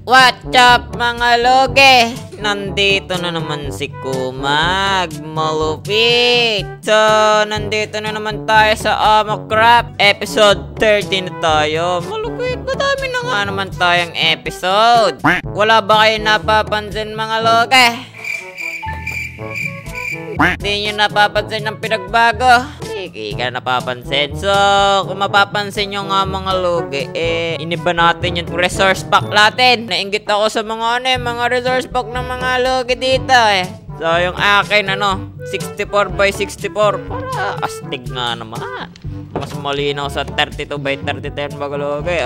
What's up mga loge? Nandito na naman si Kumag Malupit. So, nandito na naman tayo sa OMOCRAFT. Episode 13 na tayo. Malupit, madami na nga naman tayong episode. Wala ba kayo napapansin mga loge? Hindi nyo napapansin ng pinagbago? Hindi ka napapansin. So, kung mapapansin nyo nga mga loge, iniba natin yung resource pack natin. Nainggit ako sa mga mga resource pack ng mga loge dito So, yung akin 64x64 para astig nga naman. Mas malinaw sa 32x30 mga loge,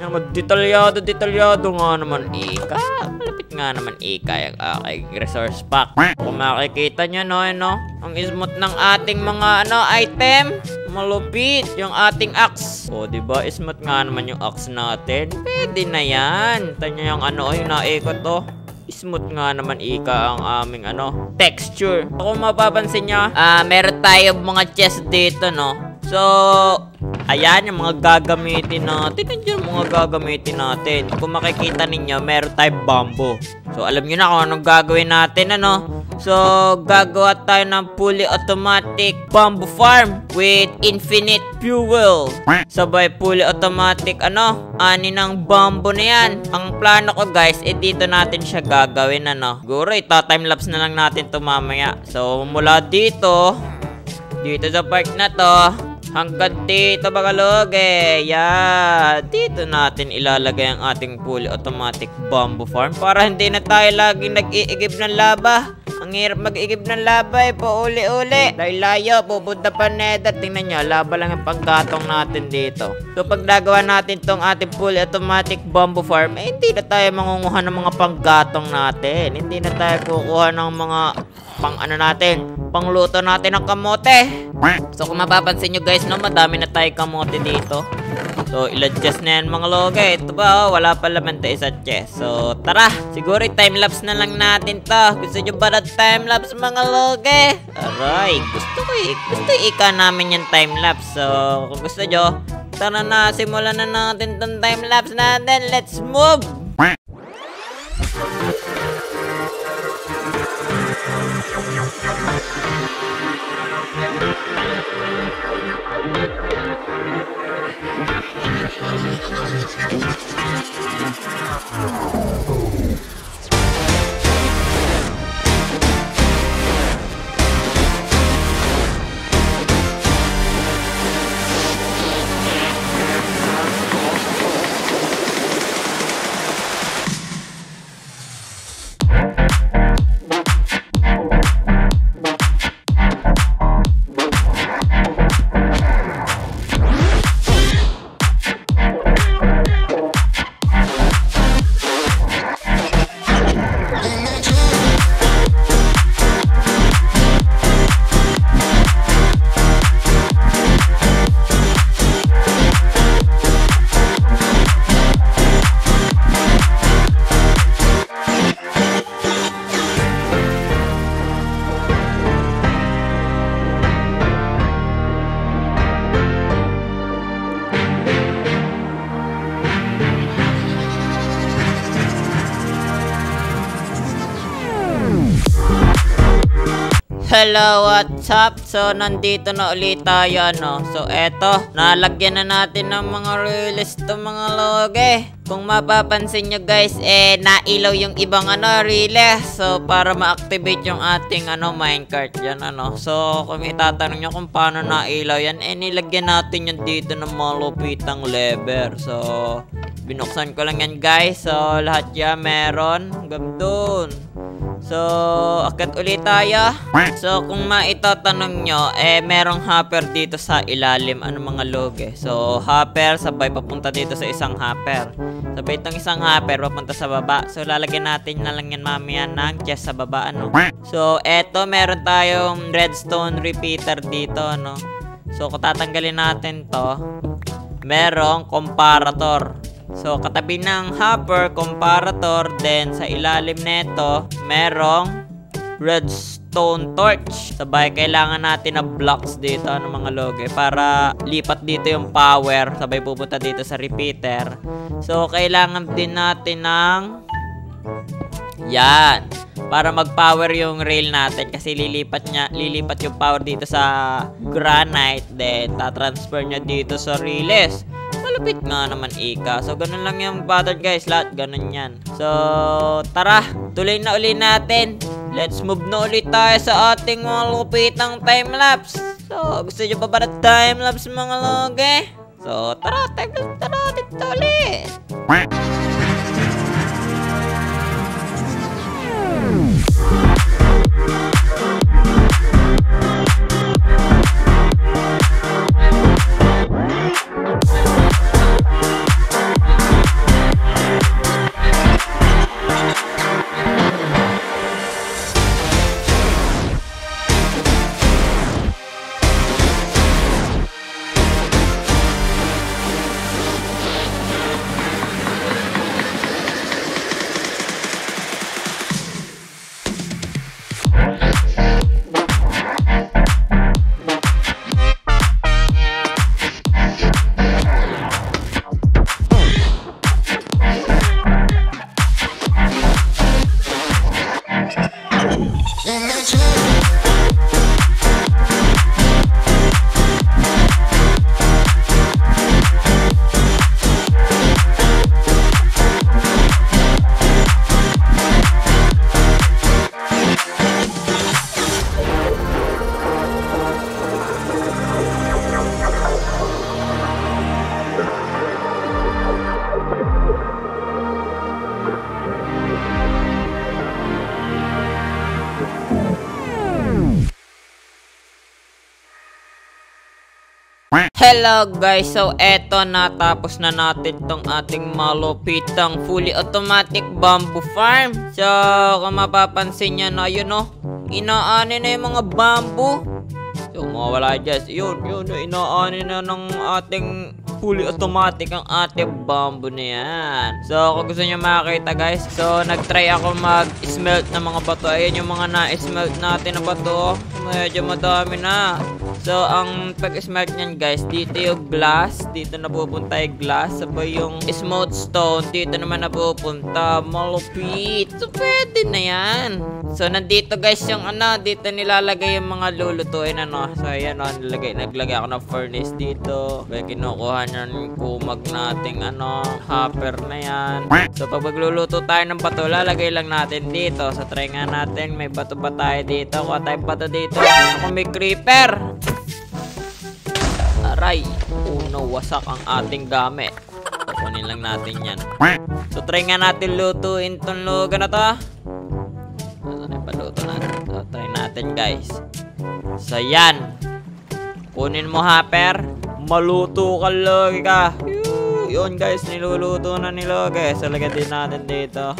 detalyado nga naman ika. Malapit nga naman ika yung aking resource pack. Kung makikita nyo ang smooth ng ating mga item. Malupit yung ating axe. Diba? Smooth nga naman yung axe natin. Pwede na yan. Tanya yung yung naikot smooth nga naman ika ang aming texture. Kung mapapansin nyo, meron tayo mga chest dito, So, ayan yung mga gagamitin natin. Nandiyan mga gagamitin natin. Kung makikita ninyo, meron tayong bamboo. So, alam nyo na kung anong gagawin natin, So, gagawa tayo ng fully automatic bamboo farm with infinite fuel. Sabay fully automatic, ani ng bamboo na yan. Ang plano ko, guys, dito natin siya gagawin, Siguro, ita-timelapse na lang natin to mamaya. So, mula dito sa part na to, hanggang dito mga loge. Dito natin ilalagay ang ating fully automatic bamboo farm para hindi na tayo laging nag-iigib ng lava. Ang hirap mag-iigib ng lava pauli-uli. Dahil layo, pupunta pa nether. Tingnan nyo, lava lang ang panggatong natin dito. So pag nagawa natin tong ating fully automatic bamboo farm, hindi na tayo mangunguha ng mga panggatong natin. Hindi na tayo kukuha ng mga pangluto natin ng kamote. So kung mapapansin nyo guys, madami na tayo kamote dito. So ilan chest na yan mga loge. Ito ba wala pa laman tayo sa chest. So tara, siguro timelapse na lang natin to. Gusto nyo ba na timelapse mga loge? Aray, gusto ika namin yung timelapse. So kung gusto nyo, tara na, simulan na natin tong timelapse natin. Let's move! Hello, what's up? So, nandito na ulit tayo, So, eto, nalagyan na natin ng mga release to mga loge. Kung mapapansin nyo guys, nailaw yung ibang release. So, para ma-activate yung ating minecart dyan, So, kung itatanong nyo kung paano nailaw yan, nilagyan natin yung dito ng malupitang lever. So, binuksan ko lang yan guys. So, lahat yan meron. Hanggang dun. So, akit ulit tayo. So, kung maitatanong nyo, merong hopper dito sa ilalim. Mga loge? So, hopper, sabay papunta dito sa isang hopper. Sabay itong isang hopper, papunta sa baba. So, lalagyan natin na lang yan mamaya ng chest sa baba, So, eto, meron tayong redstone repeater dito, So, kung tatanggalin natin to, merong comparator. So, katabi ng hopper, comparator, then sa ilalim neto, merong redstone torch. Sabay, kailangan natin ng blocks dito, mga loge, para lipat dito yung power. Sabay, pupunta dito sa repeater. So, kailangan din natin ng Yan. Para mag-power yung rail natin kasi lilipat yung power dito sa granite, then tatransfer niya dito sa rails. Malupit nga naman, Ika. So, ganun lang yung pattern, guys. Lahat ganun yan. So, tara. Tuloy na uli natin. Let's move na ulit tayo sa ating mga lupitang time-lapse. So, gusto nyo pa ba na time-lapse, mga loge? So, tara. Time-lapse na natin ulit. Hello guys, so eto natapos na natin tong ating malupitang fully automatic bamboo farm. So kung mapapansin nyo na yun inaani na yung mga bamboo. So mawala guys, yun inaani na ng ating fully automatic ang ating bamboo na yan. So kung gusto nyo makakita guys, so nagtry ako mag-smelt ng mga bato. Ayan yung mga na-smelt natin na bato. Medyo madami na. So, ang pag-smelt nyan guys, dito yung glass, dito napupunta yung glass, sabay yung smooth stone, dito naman napupunta, malupit. So, pwede na yan. So, nandito guys yung dito nilalagay yung mga lulutuin So, ayan naglagay ako ng furnace dito. Kaya kinukuha nyan yung kumag nating hopper na yan. So, pag magluluto tayo ng bato, lalagay lang natin dito. So, try nga natin, may bato ba tayo dito? Kuha tayong bato dito. Ako may creeper. Aray, wasak ang ating gamit. Kukunin lang natin yan. So, try nga natin lutuin itong lugar na to. Ano na yung paluto natin? So, try natin guys. So, yan. Kunin mo hopper. Maluto ka lagi ka. Yun guys, niluluto na niloge. So, lagyan din natin dito.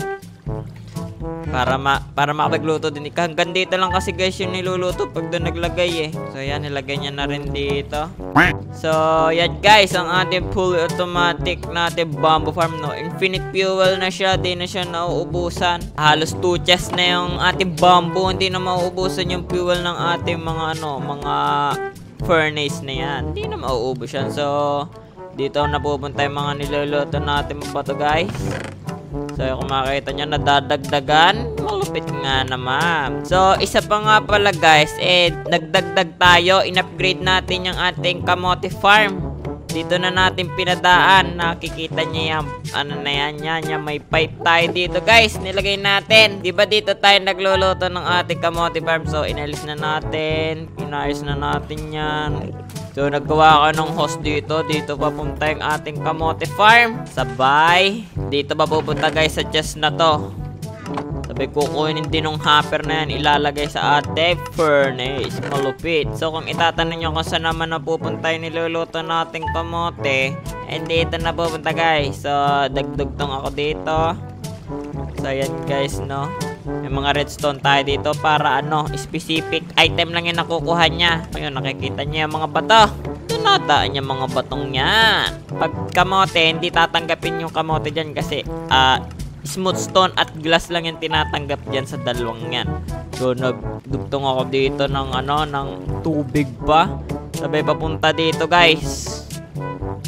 Para makapagluto din. Hanggang dito lang kasi guys yung niluluto pag doon naglagay So yan, nilagay niya na rin dito. So yan guys, ang ating fully automatic natin bamboo farm Infinite fuel na siya, di na siya nauubusan. Halos 2 chests na yung ating bamboo, hindi na mauubusan yung fuel ng ating mga mga furnace na yan. Hindi na mauubos yan. So dito napupunta yung mga niluluto natin mga bato guys. So, kung makikita nyo, nadadagdagan. Malupit nga naman. So, isa pa nga pala guys, nagdagdag tayo. In-upgrade natin yung ating kamote farm. Dito na natin pinadaan. Nakikita nyo yan. May pipe tayo dito guys. Nilagay natin. Diba dito tayo nagluluto ng ating kamote farm? So, inalis na natin. Pinayos na natin yan. So, naggawa ka ng host dito. Dito papunta yung ating kamote farm. Sabay. Dito pa pupunta guys sa chest na to. Sabay kukunin din ng hopper na yan. Ilalagay sa ating furnace. Malupit. So, kung itatanong nyo kung saan naman napupunta yung niluluto nating kamote, dito na pupunta guys. So, dagdugtong ako dito. So, ayan guys, may mga redstone tayo dito para specific item lang yung nakukuha niya. Ayun, nakikita niya yung mga bato. Tinadaan niya mga batong yan. Pag kamote, hindi tatanggapin yung kamote dyan kasi smooth stone at glass lang yung tinatanggap dyan sa dalawang yan. So, nagdugtong ako dito ng tubig pa. Sabay papunta dito guys.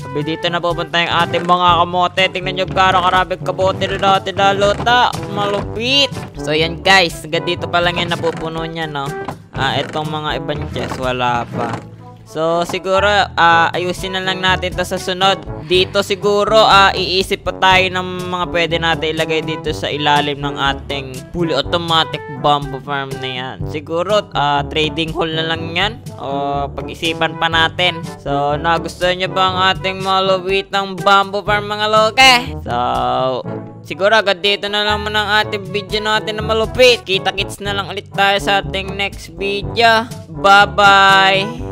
Sabi dito na pupunta yung ating mga kamote. Tingnan nyo gano'ng karaming kamote na natin nalota. Malupit. So yan guys, hanggang dito pa lang yan napupuno niya, no? Itong mga ibang chest, wala pa. So siguro ayusin na lang natin to sa sunod. Dito siguro iisip pa tayo ng mga pwede natin ilagay dito sa ilalim ng ating fully automatic bamboo farm na yan. Siguro trading hall na lang yan, o pag-isipan pa natin. So nagustuhan nyo ba ang ating malupitang bamboo farm mga loke? So siguro agad dito na lang muna ang ating video natin na malupit. Kita-kits na lang ulit tayo sa ating next video. Bye bye.